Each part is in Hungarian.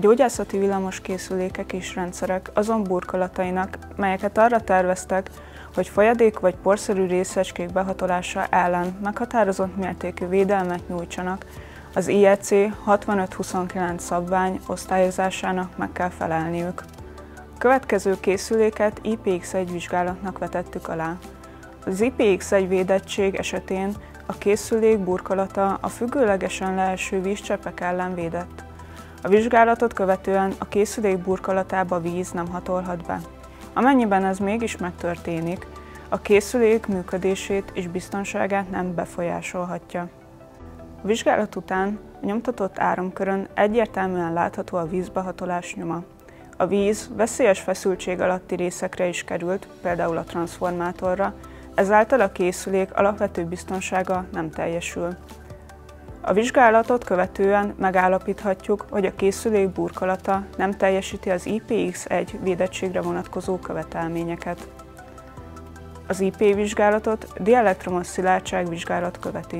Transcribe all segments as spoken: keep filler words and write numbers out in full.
gyógyászati villamos készülékek és rendszerek azon burkolatainak, melyeket arra terveztek, hogy folyadék vagy porszerű részecskék behatolása ellen meghatározott mértékű védelmet nyújtsanak, az I E C hatvanöt huszonkilenc szabvány osztályozásának meg kell felelniük. A következő készüléket I P X egy vizsgálatnak vetettük alá. Az I P X egy védettség esetén a készülék burkolata a függőlegesen leeső vízcseppek ellen védett. A vizsgálatot követően a készülék burkolatába víz nem hatolhat be. Amennyiben ez mégis megtörténik, a készülék működését és biztonságát nem befolyásolhatja. A vizsgálat után a nyomtatott áramkörön egyértelműen látható a vízbehatolás nyoma. A víz veszélyes feszültség alatti részekre is került, például a transzformátorra, ezáltal a készülék alapvető biztonsága nem teljesül. A vizsgálatot követően megállapíthatjuk, hogy a készülék burkolata nem teljesíti az I P X egy védettségre vonatkozó követelményeket. Az I P vizsgálatot dielektromos szilárdság vizsgálat követi.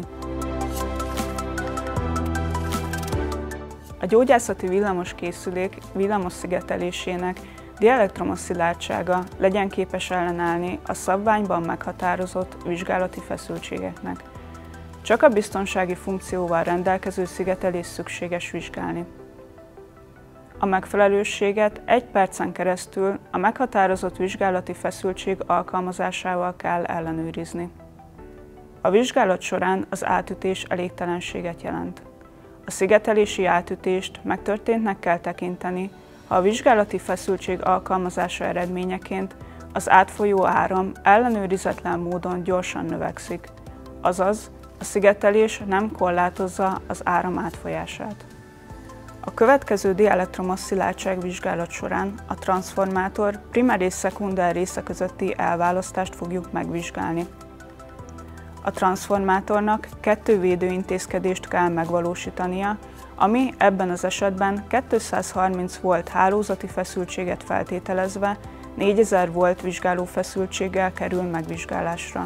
A gyógyászati villamos készülék villamos szigetelésének dielektromos szilárdsága legyen képes ellenállni a szabványban meghatározott vizsgálati feszültségeknek. Csak a biztonsági funkcióval rendelkező szigetelés szükséges vizsgálni. A megfelelősséget egy percen keresztül a meghatározott vizsgálati feszültség alkalmazásával kell ellenőrizni. A vizsgálat során az átütés elégtelenséget jelent. A szigetelési átütést megtörténtnek kell tekinteni, ha a vizsgálati feszültség alkalmazása eredményeként az átfolyó áram ellenőrizetlen módon gyorsan növekszik, azaz a szigetelés nem korlátozza az áram átfolyását. A következő dielektromos szilárdság vizsgálat során a transzformátor primer és szekunder része közötti elválasztást fogjuk megvizsgálni. A transzformátornak kettő védőintézkedést kell megvalósítania, ami ebben az esetben kétszázharminc volt hálózati feszültséget feltételezve négyezer volt vizsgáló feszültséggel kerül megvizsgálásra.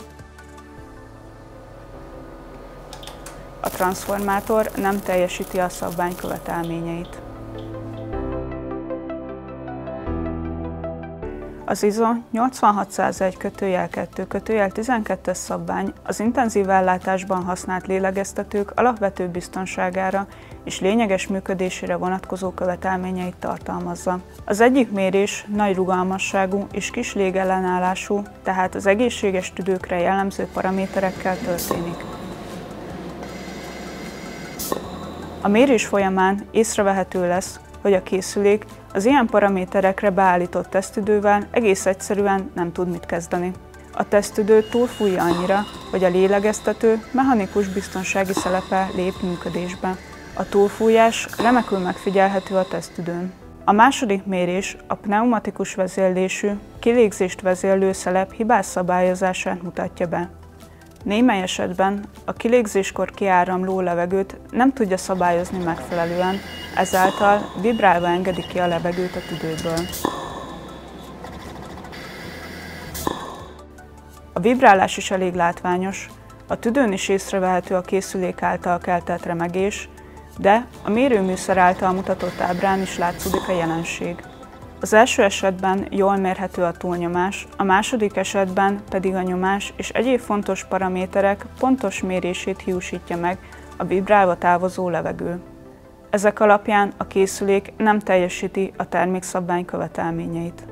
A transzformátor nem teljesíti a szabvány követelményeit. Az I S O nyolcvanhatszázegy kettő tizenkettes szabvány az intenzív ellátásban használt lélegeztetők alapvető biztonságára és lényeges működésére vonatkozó követelményeit tartalmazza. Az egyik mérés nagy rugalmasságú és kis légellenállású, tehát az egészséges tüdőkre jellemző paraméterekkel történik. A mérés folyamán észrevehető lesz, hogy a készülék az ilyen paraméterekre beállított tesztidővel egész egyszerűen nem tud mit kezdeni. A tesztidő túlfújja annyira, hogy a lélegeztető mechanikus biztonsági szelepe lép működésbe. A túlfújás remekül megfigyelhető a tesztidőn. A második mérés a pneumatikus vezérlésű, kilégzést vezérlő szelep hibás szabályozását mutatja be. Némely esetben a kilégzéskor kiáramló levegőt nem tudja szabályozni megfelelően, ezáltal vibrálva engedi ki a levegőt a tüdőből. A vibrálás is elég látványos, a tüdőn is észrevehető a készülék által keltett remegés, de a mérőműszer által mutatott ábrán is látszódik a jelenség. Az első esetben jól mérhető a túlnyomás, a második esetben pedig a nyomás és egyéb fontos paraméterek pontos mérését hiúsítja meg a vibrálva távozó levegő. Ezek alapján a készülék nem teljesíti a termékszabvány követelményeit.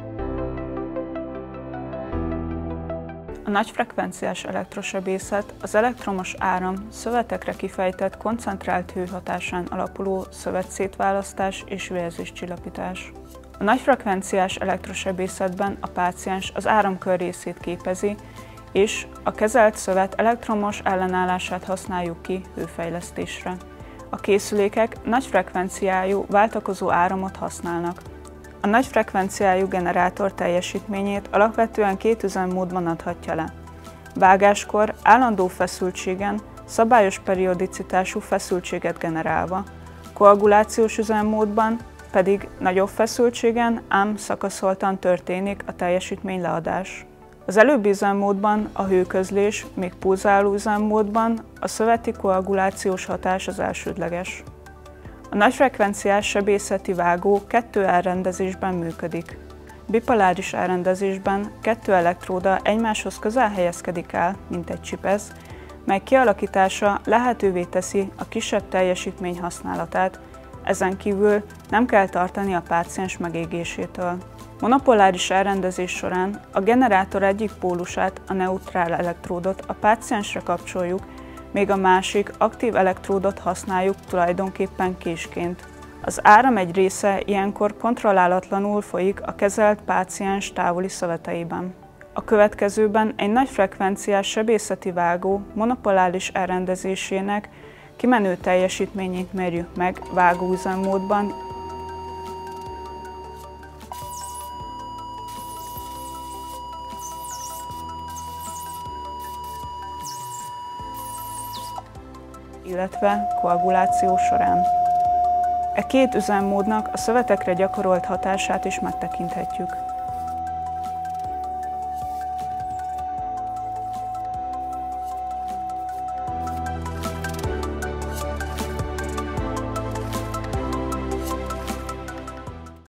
A nagyfrekvenciás elektrosebészet az elektromos áram szövetekre kifejtett koncentrált hőhatásán alapuló szövetszétválasztás és vérzéscsillapítás. A nagyfrekvenciás elektrosebészetben a páciens az áramkör részét képezi, és a kezelt szövet elektromos ellenállását használjuk ki hőfejlesztésre. A készülékek nagyfrekvenciájú váltakozó áramot használnak. A nagyfrekvenciájú generátor teljesítményét alapvetően két üzemmódban adhatja le. Vágáskor állandó feszültségen, szabályos periodicitású feszültséget generálva, koagulációs üzemmódban pedig nagyobb feszültségen, ám szakaszoltan történik a teljesítmény leadás. Az előbbi üzemmódban a hőközlés, míg pulzáló üzemmódban a szöveti koagulációs hatás az elsődleges. A A nagyfrekvenciás sebészeti vágó kettő elrendezésben működik. Bipoláris elrendezésben kettő elektróda egymáshoz közel helyezkedik el, mint egy csipesz, mely kialakítása lehetővé teszi a kisebb teljesítmény használatát, ezen kívül nem kell tartani a páciens megégésétől. Monopoláris elrendezés során a generátor egyik pólusát, a neutrál elektródot a páciensre kapcsoljuk, még a másik aktív elektródot használjuk tulajdonképpen késként. Az áram egy része ilyenkor kontrollálatlanul folyik a kezelt páciens távoli szöveteiben. A következőben egy nagyfrekvenciás sebészeti vágó monopoláris elrendezésének kimenő teljesítményét mérjük meg vágóüzemmódban, illetve koaguláció során. E két üzemmódnak a szövetekre gyakorolt hatását is megtekinthetjük.